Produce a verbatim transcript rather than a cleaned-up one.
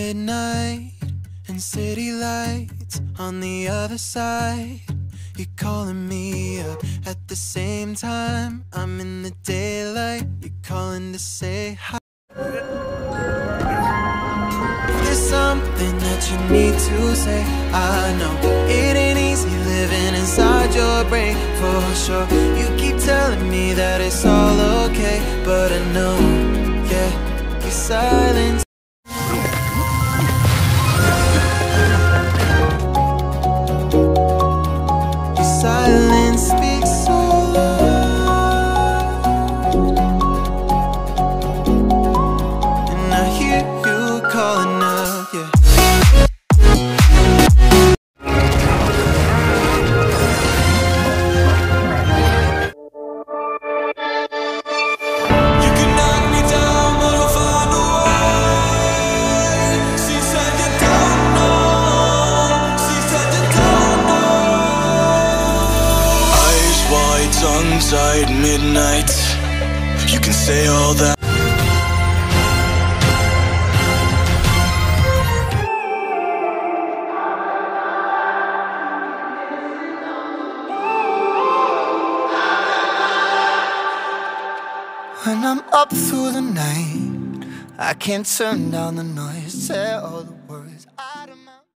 midnight and city lights on the other side. You're calling me up at the same time. I'm in the daylight. You're calling to say hi. If there's something that you need to say, I know it ain't easy living inside your brain, for sure. You keep telling me that it's all okay, but I know, yeah, your silence. Your silence speaks so loud, and I hear you calling up, yeah. Tongue-tied midnight, you can say all that. When I'm up through the night, I can't turn down the noise. Tear all the